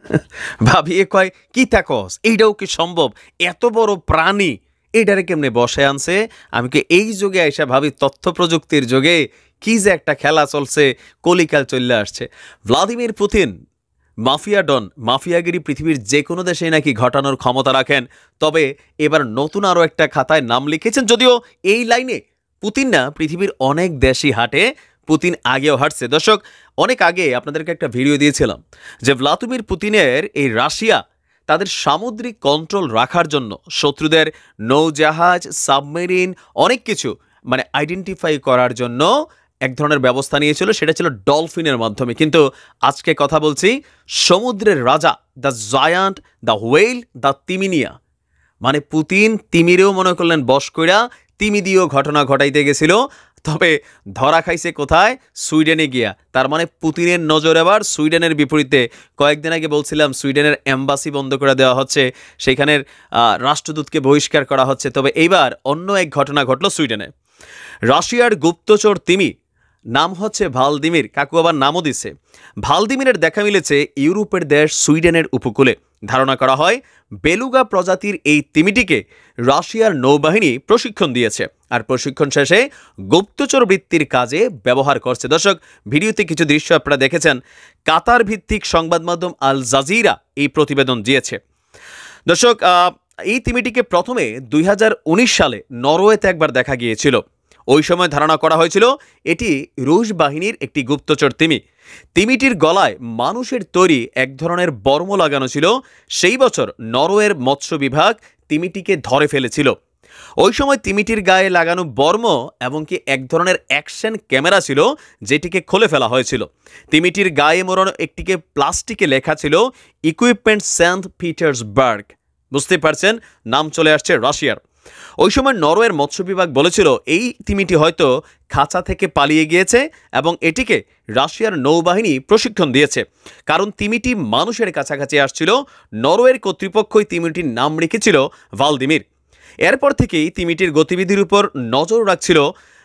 ভাবিয়ে কয় কি থাকস, এইটাও কি সম্ভব? এত বড় প্রাণী এইটারে কেমনে বসে আনছে? আমি কি এই যুগে আইসা ভাবি তথ্য প্রযুক্তির যুগে কি যে একটা খেলা চলছে, কলিকাল চলে আসছে। ভ্লাদিমির পুতিন মাফিয়া ডন, মাফিয়াগিরি পৃথিবীর যে কোনো দেশেই নাকি ঘটানোর ক্ষমতা রাখেন। তবে এবার নতুন আরও একটা খাতায় নাম লিখেছেন, যদিও এই লাইনে পুতিন না, পৃথিবীর অনেক দেশই হাঁটে, পুতিন আগেও হাঁটছে। দর্শক, অনেক আগে আপনাদেরকে একটা ভিডিও দিয়েছিলাম যে ভ্লাদিমির পুতিনের এই রাশিয়া তাদের সামুদ্রিক কন্ট্রোল রাখার জন্য শত্রুদের নৌজাহাজ, সাবমেরিন, অনেক কিছু মানে আইডেন্টিফাই করার জন্য এক ধরনের ব্যবস্থা নিয়েছিল, সেটা ছিল ডলফিনের মাধ্যমে। কিন্তু আজকে কথা বলছি সমুদ্রের রাজা, the giant, the whale, the তিমিনিয়া। মানে পুতিন তিমিরেও মনে করলেন বশ কইরা, তিমি দিয়েও ঘটনা ঘটাইতে গেছিল। তবে ধরা খাইছে কোথায়? সুইডেনে গিয়া। তার মানে পুতিনের নজর এবার সুইডেনের বিপরীতে। কয়েকদিন আগে বলছিলাম সুইডেনের এম্বাসি বন্ধ করে দেওয়া হচ্ছে, সেখানের রাষ্ট্রদূতকে বহিষ্কার করা হচ্ছে। তবে এইবার অন্য এক ঘটনা ঘটল সুইডেনে। রাশিয়ার গুপ্তচর তিমি, নাম হচ্ছে ভালদিমির, কাকু আবার নামও দিছে। ভালদিমিরের দেখা মিলেছে ইউরোপের দেশ সুইডেনের উপকূলে। ধারণা করা হয় বেলুগা প্রজাতির এই তিমিটিকে রাশিয়ার নৌবাহিনী প্রশিক্ষণ দিয়েছে, আর প্রশিক্ষণ শেষে গুপ্তচর বৃত্তির কাজে ব্যবহার করছে। দর্শক, ভিডিওতে কিছু দৃশ্য আপনারা দেখেছেন। কাতার ভিত্তিক সংবাদ মাধ্যম আল জাজিরা এই প্রতিবেদন দিয়েছে। দর্শক, এই তিমিটিকে প্রথমে 2019 সালে নরওয়েতে একবার দেখা গিয়েছিল। ওই সময় ধারণা করা হয়েছিল এটি রুশ বাহিনীর একটি গুপ্তচর তিমি। তিমিটির গলায় মানুষের তৈরি এক ধরনের বর্ম লাগানো ছিল। সেই বছর নরওয়ের মৎস্য বিভাগ তিমিটিকে ধরে ফেলেছিল। ওই সময় তিমিটির গায়ে লাগানো বর্ম এমনকি এক ধরনের অ্যাকশন ক্যামেরা ছিল, যেটিকে খুলে ফেলা হয়েছিল। তিমিটির গায়ে মোড়ানো একটিকে প্লাস্টিকে লেখা ছিল ইকুইপমেন্ট সেন্ট পিটার্সবার্গ। বুঝতে পারছেন, নাম চলে আসছে রাশিয়ার। ওই সময় নরওয়ের মৎস্য বিভাগ বলেছিল এই তিমিটি হয়তো খাঁচা থেকে পালিয়ে গিয়েছে এবং এটিকে রাশিয়ার নৌবাহিনী প্রশিক্ষণ দিয়েছে, কারণ তিমিটি মানুষের কাছাকাছি আসছিল। নরওয়ের কর্তৃপক্ষই তিমিটির নাম রেখেছিল ভালদিমির। এরপর থেকেই তিমিটির গতিবিধির উপর নজর রাখছিল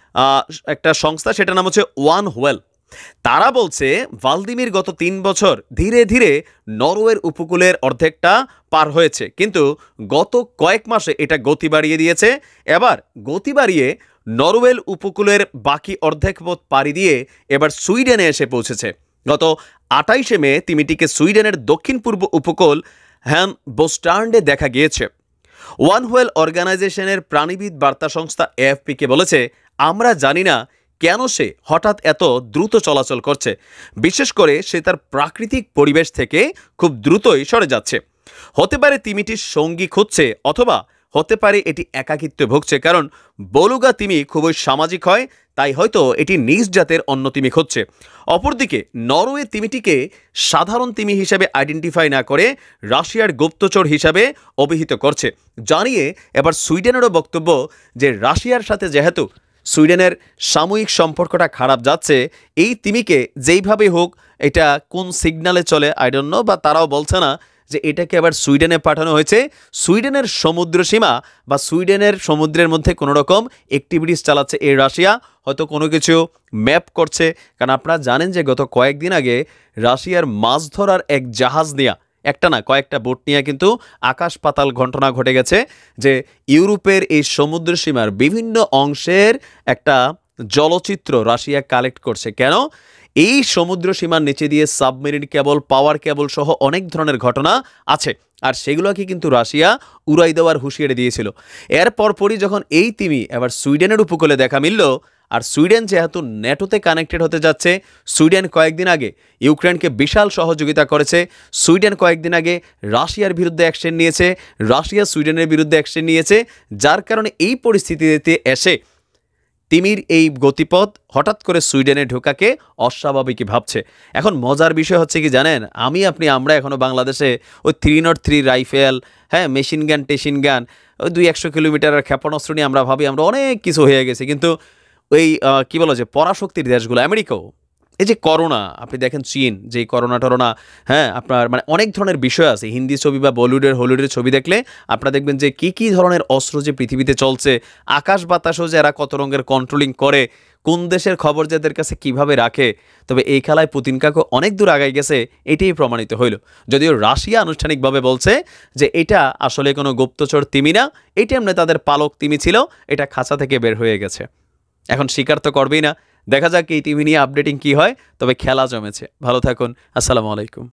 একটা সংস্থা, সেটার নাম হচ্ছে ওয়ান হোয়েল। তারা বলছে ভালদিমির গত 3 বছর ধীরে ধীরে নরওয়ের উপকূলের অর্ধেকটা পার হয়েছে, কিন্তু গত কয়েক মাসে এটা গতি বাড়িয়ে দিয়েছে। এবার গতি বাড়িয়ে নরওয়েল উপকূলের বাকি অর্ধেক পথ পাড়ি দিয়ে এবার সুইডেনে এসে পৌঁছেছে। গত 28শে মে তিমিটিকে সুইডেনের দক্ষিণ পূর্ব উপকূল বোস্টার্ন্ডে দেখা গিয়েছে। ওয়ান হোয়েল অর্গানাইজেশনের প্রাণীবিদ বার্তা সংস্থা এএফপিকে বলেছে, আমরা জানি না কেন সে হঠাৎ এত দ্রুত চলাচল করছে। বিশেষ করে সে তার প্রাকৃতিক পরিবেশ থেকে খুব দ্রুতই সরে যাচ্ছে। হতে পারে তিমিটির সঙ্গী খুঁজছে, অথবা হতে পারে এটি একাকিত্বে ভুগছে, কারণ বেলুগা তিমি খুবই সামাজিক হয়, তাই হয়তো এটি নিজ জাতের অন্য তিমি খুঁজছে। অপরদিকে নরওয়ে তিমিটিকে সাধারণ তিমি হিসেবে আইডেন্টিফাই না করে রাশিয়ার গুপ্তচর হিসাবে অভিহিত করছে, জানিয়ে এবার সুইডেনেরও বক্তব্য যে রাশিয়ার সাথে যেহেতু সুইডেনের সাময়িক সম্পর্কটা খারাপ যাচ্ছে, এই তিমিকে যেইভাবে হোক, এটা কোন সিগনালে চলে আই ডোন্ট নো, বা তারাও বলছে না যে এটাকে আবার সুইডেনে পাঠানো হয়েছে। সুইডেনের সমুদ্র সীমা বা সুইডেনের সমুদ্রের মধ্যে কোনো রকম অ্যাক্টিভিটিস চালাচ্ছে এই রাশিয়া, হয়তো কোনো কিছু ম্যাপ করছে। কারণ আপনারা জানেন যে গত কয়েকদিন আগে রাশিয়ার মাছ ধরার এক জাহাজ নিয়ে, একটা না কয়েকটা বোট নিয়ে কিন্তু আকাশ পাতাল ঘটনা ঘটে গেছে, যে ইউরোপের এই সমুদ্র সীমার বিভিন্ন অংশের একটা জলচিত্র রাশিয়া কালেক্ট করছে। কেন? এই সমুদ্র সীমার নিচে দিয়ে সাবমেরিন কেবল, পাওয়ার কেবল সহ অনেক ধরনের ঘটনা আছে, আর সেগুলোকে কিন্তু রাশিয়া উড়াই দেওয়ার হুঁশিয়ারি দিয়েছিল। এর পরপরই যখন এই তিমি এবার সুইডেনের উপকূলে দেখা মিলল, আর সুইডেন যেহেতু ন্যাটোতে কানেক্টেড হতে যাচ্ছে, সুইডেন কয়েকদিন আগে ইউক্রেনকে বিশাল সহযোগিতা করেছে, সুইডেন কয়েকদিন আগে রাশিয়ার বিরুদ্ধে অ্যাকশন নিয়েছে, রাশিয়া সুইডেনের বিরুদ্ধে অ্যাকশন নিয়েছে, যার কারণে এই পরিস্থিতিতে এসে তিমির এই গতিপথ হঠাৎ করে সুইডেনে ঢোকাকে অস্বাভাবিকই ভাবছে। এখন মজার বিষয় হচ্ছে কি জানেন, আমরা এখনও বাংলাদেশে ওই 303 রাইফেল, মেশিন গান, টেশিন গান, ওই 200 কিলোমিটারের ক্ষেপণাস্ত্র নিয়ে আমরা ভাবি আমরা অনেক কিছু হয়ে গেছে। কিন্তু ওই কি বলা যায়, পরাশক্তির দেশগুলো, আমেরিকাও, এই যে করোনা, আপনি দেখেন চীন, যে করোনা টরোনা, আপনার মানে অনেক ধরনের বিষয় আছে। হিন্দি ছবি বা হলিউডের ছবি দেখলে আপনারা দেখবেন যে কী ধরনের অস্ত্র যে পৃথিবীতে চলছে, আকাশ বাতাসও যে এরা কত রঙের কন্ট্রোলিং করে, কোন দেশের খবর যাদের কাছে কিভাবে রাখে। তবে এই খেলায় পুতিন কাকু অনেক দূর আগায় গেছে, এটাই প্রমাণিত হইল। যদিও রাশিয়া আনুষ্ঠানিকভাবে বলছে যে এটা আসলে কোনো গুপ্তচর তিমি না, এটা এমনি তাদের পালক তিমি ছিল, এটা খাঁচা থেকে বের হয়ে গেছে। এখন স্বীকার তো করবেই না। দেখা যাক এই টিভি নিয়ে আপডেটিং কি হয়। তবে খেলা জমেছে। ভালো থাকুন। আসসালামু আলাইকুম।